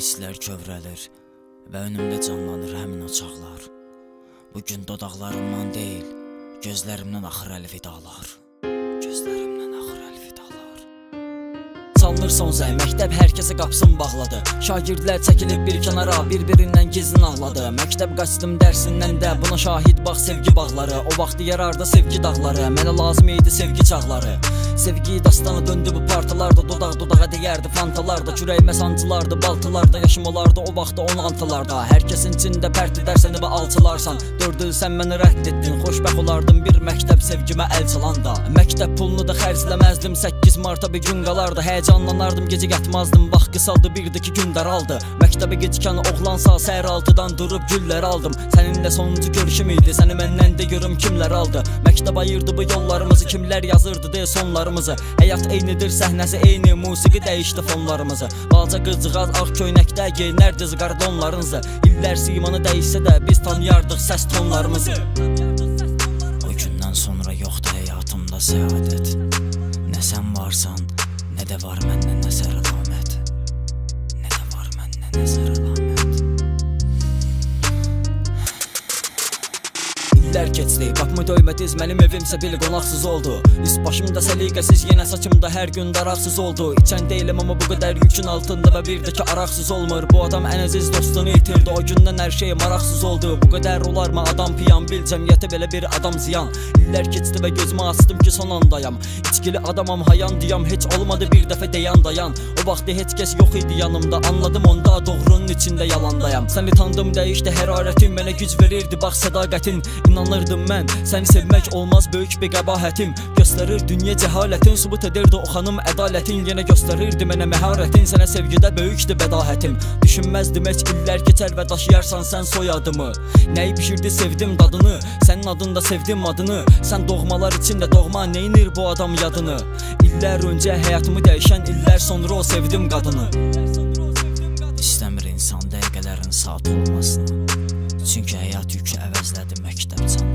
hisslər kövrəlir və önümdə canlanır həmin o çağlar. Bugün dodaqlarımdan deyil, gözlərimdən axır əlvidalar. Gözlərimdən axır əlvidalar. Çalınır son zəng, məktəb hər kəsə qapısını bağladı. Şagirdlər çəkilib bir kənara, bir-birindən gizlin ağladı. Məktəb qaçdım dərsindən də, buna şahid bax sevgi bağları. O vaxtı yarardı sevgi dağları, mənə lazım idi sevgi çağları. Sevgi dastanı döndü bu partalarda, dodaq dodağa deyərdi fantalarda. Kürəyimə sancılardı, baltılarda, yaşım olardı o vaxtda 16-larda. Hər kəsin içində pərt edər səni və alçılarsan. 4 il sən məni rədd etdin, xoşbəxt olardım bir məktəb sevgimə əl çalanda. Məktəb pulunu da xərcləməzdim, 8 Marta bir gün qalardı. Həyəcanlanardım, gecə yatmazdım, vaxt qısaldı, birdiki gün daraldı. Məktəbə gecikən oğlansa səhər 6-dan durub güllər aldım. Səninlə sonuncu görüşüm idi, səni məndən də görüm kimlər aldı. Məktəb ayırdı bu yollarımızı, kimlər yazırdı de sonlarımızı. Həyat eynidir, səhnəsi eyni, musiqi dəyişdi fonlarımızı. Balaca qızcığaz ağ köynəkdə geyinərdi zıqar donlarınızı. İllər simanı dəyişsə də biz tanıyardıq səs tonlarımızı. O gündən sonra yoxdur həyatımda səadət. Nə sən varsan, nə də var məndən nəsər əlamət. Nə də var məndən nəsər əlamət. İllər keçdi, qapımı döymədiz, mənim evimsə bil qonaqsız oldu. Üst başımda səliqəsiz, yenə saçımda hər gün daraqsız oldu. İçən deyiləm amma bu qədər yükün altında və bir də ki araqsız olmur. Bu adam ən əziz dostunu itirdi, o gündən hər şey maraqsız oldu. Bu qədər olarmı adam piyan, bil cəmiyyətə belə bir adam ziyan. İllər keçdi və gözümü açdım ki son andayam. İçkili adamam, hayan diyam, heç olmadı bir dəfə deyən dayan. O vaxtı heç kəs yox idi yanımda, anladım onda doğrunun içində yalandayam. Səni tanıdım, dəyişdi hərarətim, mənə güc verirdi bax sədaqətin. İnanırdım mən, səni sevmək olmaz böyük bir qəbahətim. Göstərir dünya cəhalətin, subut edirdi o xanım ədalətin. Yenə göstərirdi mənə məharətin, sənə sevgidə böyükdü bədahətim. Düşünməzdim heç illər keçər və daşıyarsan sən soyadımı. Nəyi bişirdi sevdim dadını, sənin adında sevdim adını. Sən doğmalar içində doğma, neynir bu adam yadını. İllər öncə həyatımı dəyişən, illər sonra o sevdim qadını. İstəmir insan dəqiqələrin saat olmasını, çünki həyat yükü əvəzlədi məktəb canı.